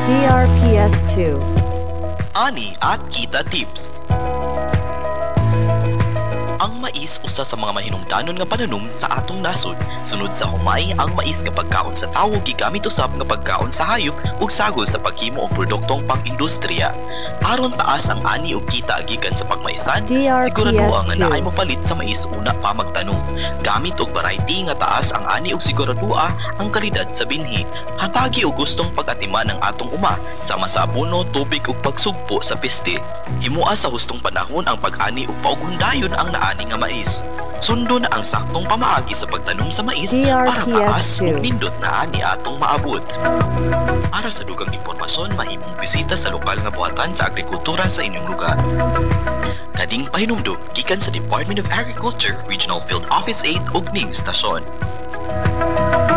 DRPS2 Ani at kita tips. Ang mais usa sa mga mahinungdanon nga pananom sa atong nasod. Sunod sa humay, ang mais nga pagkaon sa tawo gigamit usab nga pagkaon sa hayop ug sagol sa paghimo og produktong pang-industriya. Aron taas ang ani ug kita gikan sa pagmaisan, siguraduha nga naay mopalit sa mais una pa magtanom. Gamit og variety nga taas ang ani ug siguraduha ang kalidad sa binhi. Hatagi og gustong pag-atiman ang atong uma sama sa abono, tubig ug pagsugpo sa peste. Himua sa hustong panahon ang pag-ani ug paughundayon ang naani nga mais. Sundo na ang saktong pamaagi sa pagtanom sa mais para taas ug nindot na ani atong maabot. Para sa dugang impormasyon, mahimong bisita sa lokal nga buhatan sa agrikultura sa inyong lugar. Kading pahinumdum gikan sa Department of Agriculture, Regional Field Office 8 ug ning stasyon.